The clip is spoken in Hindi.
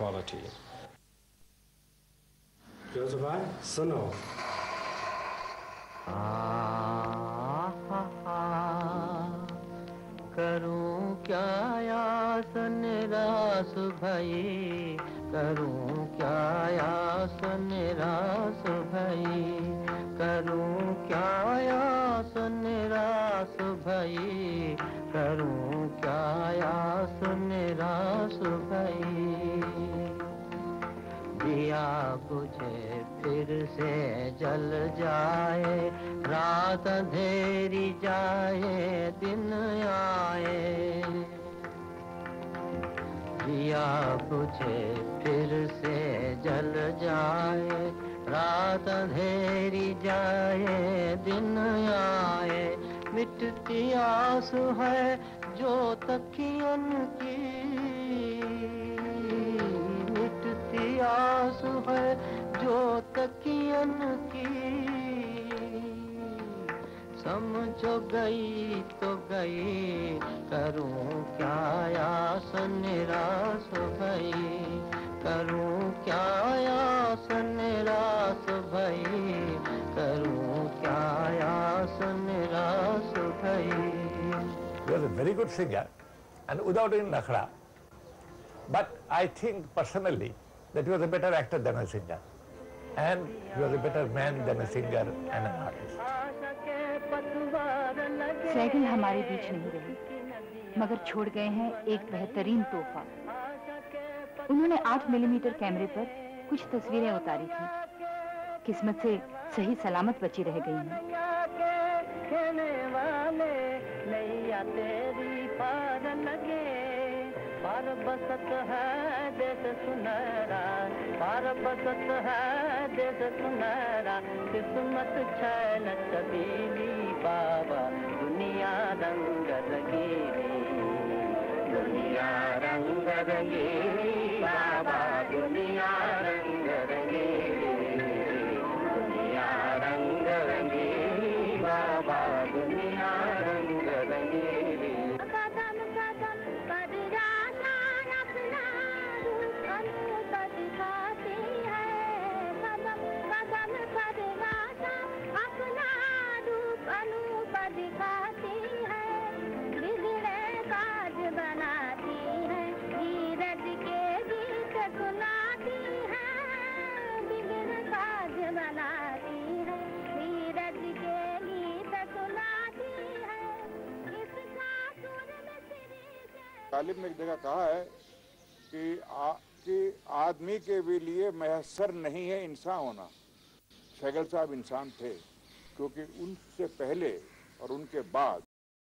equality. Joseph, suno. करूं क्या यास निराश भई, करूं क्या यास निराश भई, करूं क्या यास निराश भई, करूं क्या यास निराश भई। दिया बुझे फिर से जल जाए, रात अंधेरी जाए दिन आए। दिया बुझे फिर से जल जाए, रात अंधेरी जाए दिन आए। मिटती आस है जो तकियन की, मिटती आस है जो तकियन की। समझो गई तो गई, करूं क्या यास निराश भई, करूं क्या यास निराश भई, करूं क्या यास निराश भई। He was a very good singer and without any nakhra. But I think personally that he was a better actor than a singer. And he was a better man than a singer and an artist. Sehgal हमारे बीच नहीं रहे, मगर छोड़ गए हैं एक बेहतरीन तोहफा। उन्होंने 8 मिलीमीटर कैमरे पर कुछ तस्वीरें उतारी थी, किस्मत से सही सलामत बची रह गई हैं। पार बसत है देश सुनहरा, पार बसत है देश सुनहरा। किस्मत छैन छबीली बाबा, दुनिया रंग रंगीली, दुनिया रंग रंगीली बाबा, दुनिया रंग रंगीली, दुनिया रंग रंगीली बाबा, दुनिया रंग रंगीली। तालिब ने एक जगह कहा है कि आदमी के भी लिए मैसर नहीं है इंसान होना। सहगल साहब इंसान थे, क्योंकि उनसे पहले और उनके बाद